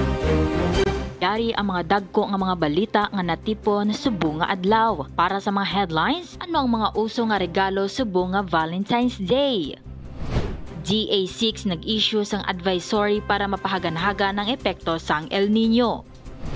Yari ang mga dagko nga mga balita nga natipon subong nga adlaw. Para sa mga headlines, ano ang mga uso nga regalo subong nga Valentine's Day? GA6 nag-issue sang advisory para mapahaganhaga ng epekto sang El Nino.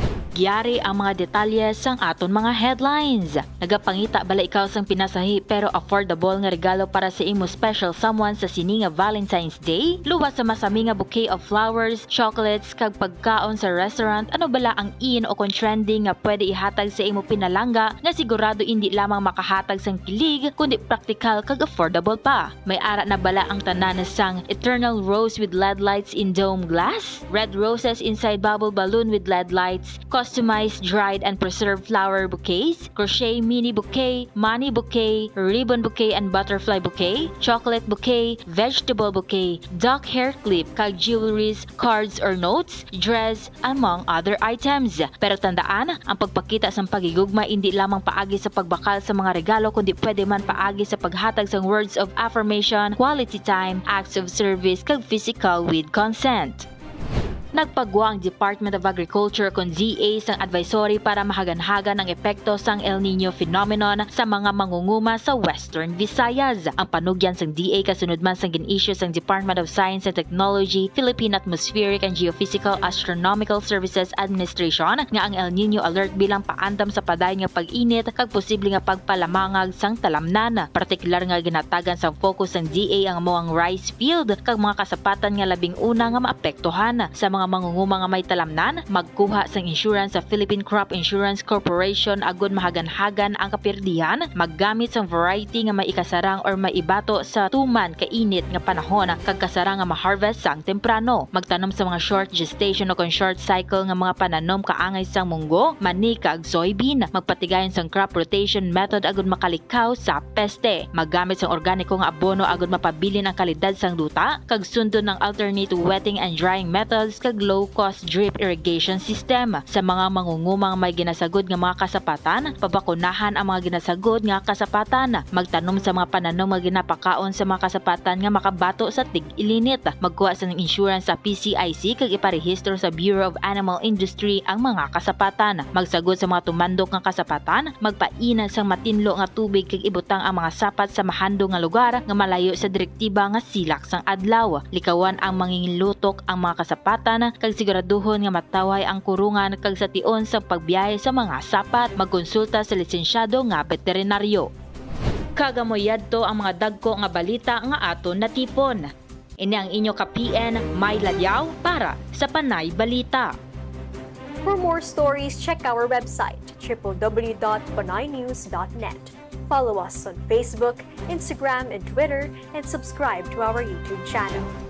Giyari ang mga detalye sang aton mga headlines. Nagapangita bala ikaw sang pinasahi pero affordable nga regalo para sa imo special someone sa sini nga Valentine's Day? Luwas sa masami nga bouquet of flowers, chocolates, kag pagkaon sa restaurant, ano bala ang in o kon trending nga pwede ihatag sa imo pinalangga nga sigurado hindi lamang makahatag sang kilig kundi practical kag affordable pa. May ara na bala ang tanan sang Eternal Rose with LED lights in dome glass, red roses inside bubble balloon with LED lights, customized dried and preserved flower bouquets, crochet mini bouquet, money bouquet, ribbon bouquet and butterfly bouquet, chocolate bouquet, vegetable bouquet, duck hair clip, kag jewelries, cards or notes, dress, among other items. Pero tandaan, ang pagpakita sa pagigugma hindi lamang paagi sa pagbakal sa mga regalo kundi pwede man paagi sa paghatag sa words of affirmation, quality time, acts of service, kag physical with consent. Nagpagwa ang Department of Agriculture kon ZA sang advisory para mahaganhaga ng epekto sang El Nino phenomenon sa mga mangunguma sa Western Visayas. Ang panugyan sang DA kasunod man sang gin-issue sang Department of Science and Technology, Philippine Atmospheric and Geophysical Astronomical Services Administration nga ang El Nino alert bilang paandam sa padayon nga pag-init kag posible nga pagpalamangag sang talamnan. Partikular nga ginatagan sang focus sang DA ang moang rice field kag mga kasapatan nga labing una nga maapektuhan. Sa mga mangunguma nga may talamnan, magkuha sang insurance sa Philippine Crop Insurance Corporation agud mahaganhagan ang kapirdihan, maggamit sang variety nga may ikasarang or may ibato sa tuman kainit nga panahon kag kasarang nga ma-harvest sang temprano. Magtanom sa mga short gestation o kon short cycle nga mga pananom kaangay sang munggo, mani kag soybean. Magpatigayon sang crop rotation method agud makalikaw sa peste. Maggamit sang organiko nga abono agud mapabilin ang kalidad sang duta kag sundon ng alternate wetting and drying methods kag low-cost drip irrigation system. Sa mga mangungumang may ginasagod nga mga kasapatan, pabakunahan ang mga ginasagod nga kasapatan. Magtanom sa mga pananom nga ginapakaon sa mga kasapatan nga makabato sa tig-ilinit. Magkuha sa ng insurance sa PCIC kag iparehistro sa Bureau of Animal Industry ang mga kasapatan. Magsagod sa mga tumandok nga kasapatan, magpainan sang matinlo nga tubig kag ibutang ang mga sapat sa mahandong nga lugar nga malayo sa direktiba nga silak sang adlaw. Likawan ang manginlutok ang mga kasapatan kag siguraduhon nga mataway ang kurungan kag sa tion sa pagbiyahe sa mga sapat. Magkonsulta sa lisensyado nga veterinaryo. Kagamoyadto ang mga dagko nga balita nga aton natipon. Ini ang inyo ka-PN May Ladyaw para sa Panay Balita. For more stories, check our website www.panaynews.net. Follow us on Facebook, Instagram, and Twitter, and subscribe to our YouTube channel.